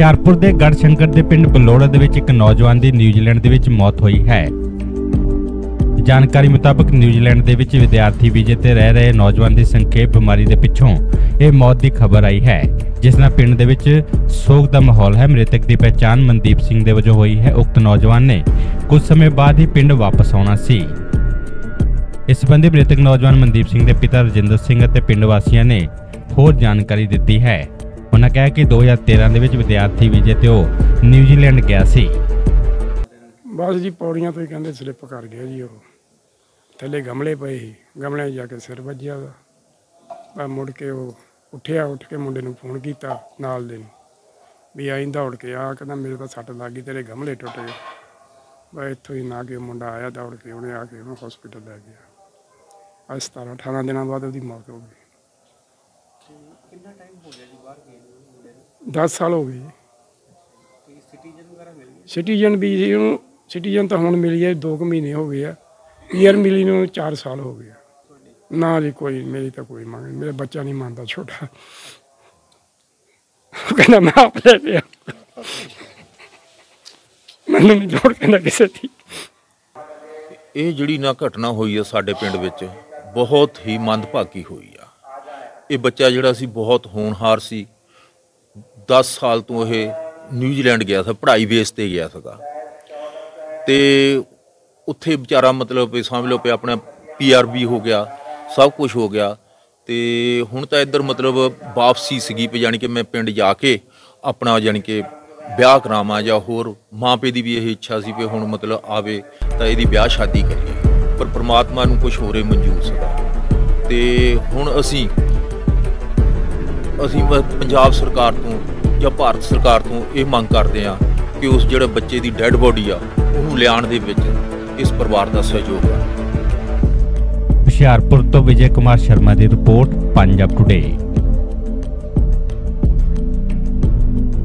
ਹੁਸ਼ਿਆਰਪੁਰ ਦੇ ਗੜਸ਼ੰਕਰ ਦੇ ਪਿੰਡ ਬਲੋੜਾ ਦੇ ਵਿੱਚ ਇੱਕ ਨੌਜਵਾਨ ਦੀ ਨਿਊਜ਼ੀਲੈਂਡ ਦੇ ਵਿੱਚ ਮੌਤ ਹੋਈ ਹੈ। ਜਾਣਕਾਰੀ ਮੁਤਾਬਕ ਨਿਊਜ਼ੀਲੈਂਡ ਦੇ ਵਿੱਚ ਵਿਦਿਆਰਥੀ ਵੀਜ਼ੇ ਤੇ ਰਹਿ ਰਹੇ ਨੌਜਵਾਨ ਦੀ ਸੰਖੇਪ ਬਿਮਾਰੀ ਦੇ ਪਿੱਛੋਂ ਇਹ ਮੌਤ ਦੀ ਖਬਰ ਆਈ ਹੈ, ਜਿਸ ਨਾਲ ਪਿੰਡ ਦੇ ਵਿੱਚ ਸੋਗ ਦਾ ਮਾਹੌਲ ਹੈ। ਮ੍ਰਿਤਕ ਦੀ ਪਛਾਣ ਮਨਦੀਪ ਸਿੰਘ ਦੇ ਵਜੋਂ ਹੋਈ ਹੈ। ਉਕਤ ਨੌਜਵਾਨ ਨੇ ਕੁਝ ਸਮੇਂ ਬਾਅਦ ਹੀ ਪਿੰਡ ਵਾਪਸ ਆਉਣਾ ਸੀ। ਇਸ ਸੰਬੰਧੀ ਮ੍ਰਿਤਕ ਨੌਜਵਾਨ ਮਨਦੀਪ ਸਿੰਘ ਦੇ ਪਿਤਾ ਰਜਿੰਦਰ ਸਿੰਘ ਅਤੇ ਪਿੰਡ ਵਾਸੀਆਂ ਨੇ ਹੋਰ ਜਾਣਕਾਰੀ ਦਿੱਤੀ ਹੈ। ਉਹਨਾਂ ਕਿਹਾ ਕਿ 2013 ਦੇ ਵਿੱਚ ਵਿਦਿਆਰਥੀ ਵੀਜ਼ੇ ਤੇ ਉਹ ਨਿਊਜ਼ੀਲੈਂਡ ਗਿਆ ਸੀ। बस जी पौड़ियां तो ही कहते स्लिप कर गया जी। वो थले गमले पे ही गमले जाके सिर वजया मैं मुड़ के वो उठिया, उठ के मुंडे नूं फोन किया नाल दे भी आई दौड़ के आ, कहना मेरे तो सट लग गई, तेरे गमले टुट गए। मैं इत्थों ही ना कि मुंडा आया दौड़ के, उन्हें आके उन्हें हॉस्पिटल लै गया। अज 17-18 दिन बाद उसकी मौत हो गई। 10 साल हो गए। सिटीजन भी सिटीजन तो हुण मिली है 2 महीने हो गए। पीआर मिली नूं 4 साल हो गए। ना जी कोई मेरी तो कोई मांग, मेरा बच्चा नहीं मानता छोटा, कहना मैं अपने पे मैनूं नहीं जोड़ कहना किसी थी। ये जिहड़ी ना घटना हुई है साडे पिंड विच बहुत ही मंदभागी हुई आ। ये बच्चा जिहड़ा सी बहुत होनहार सी। 10 साल तो ये न्यूजीलैंड गया था, पढ़ाई बेस ते गया था ते उत्थे बेचारा मतलब समझ लो पे अपना PR भी हो गया, सब कुछ हो गया ते हुण तां इधर मतलब वापसी सीगी पे, जानी कि मैं पिंड जाके अपना जानी कि ब्याह करावां जां होर माँ पे दी भी यही इच्छा सी पे हुण मतलब आवे तां इहदी ब्याह शादी करिए, पर परमात्मा नूं कुछ होरे मंजूर सीगा ते हुण असीं पंजाब सरकार तो ਜਾਂ ਭਾਰਤ ਸਰਕਾਰ ਤੋਂ ਇਹ ਮੰਗ ਕਰਦੇ ਆ ਕਿ ਉਸ ਜਿਹੜੇ ਬੱਚੇ ਦੀ ਡੈੱਡ ਬੋਡੀ ਆ ਉਹਨੂੰ ਲਿਆਉਣ ਦੇ ਵਿੱਚ ਇਸ ਪਰਿਵਾਰ ਦਾ ਸਹਿਯੋਗ ਆ। ਹੁਸ਼ਿਆਰਪੁਰ ਤੋਂ ਵਿਜੇ ਕੁਮਾਰ ਸ਼ਰਮਾ ਦੀ ਰਿਪੋਰਟ, ਪੰਜਾਬ ਟੁਡੇ।